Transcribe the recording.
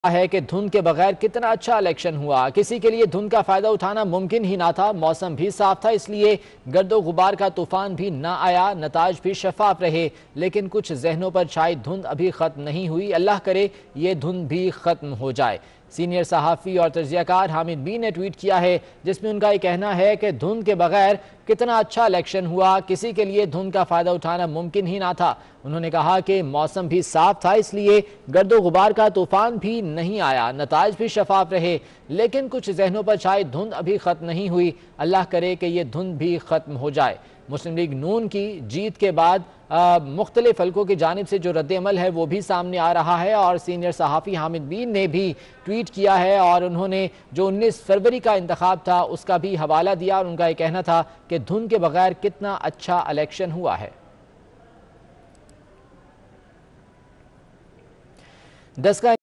है कि धुंध के बगैर कितना अच्छा इलेक्शन हुआ। किसी के लिए धुंध का फायदा उठाना मुमकिन ही ना था। मौसम भी साफ था, इसलिए गर्दो गुबार का तूफान भी ना आया। नताज भी शफाफ रहे, लेकिन कुछ जहनों पर छाई धुंध अभी खत्म नहीं हुई। अल्लाह करे ये धुंध भी खत्म हो जाए। सीनियर सहाफ़ी और तजियाकार हामिद बीन ने ट्वीट किया है, जिसमें उनका ये कहना है कि धुंध के बगैर कितना अच्छा इलेक्शन हुआ। किसी के लिए धुंध का फायदा उठाना मुमकिन ही ना था। उन्होंने कहा कि मौसम भी साफ था, इसलिए गर्दो गुबार का तूफान भी नहीं आया। नताज भी शफाफ रहे, लेकिन कुछ जहनों पर छाई धुंध अभी खत्म नहीं हुई। अल्लाह करे कि यह धुंध भी खत्म हो जाए। मुस्लिम लीग नून की जीत के बाद मुख्तलिफ हल्कों की जानिब से जो रद्द-ए-अमल है वो भी सामने आ रहा है, और सीनियर सहाफ़ी हामिद बीन ने भी ट्वीट किया है और उन्होंने जो 19 फरवरी का इंतखाब था उसका भी हवाला दिया, और उनका ये कहना था कि धुंध के बगैर कितना अच्छा इलेक्शन हुआ है। 10 का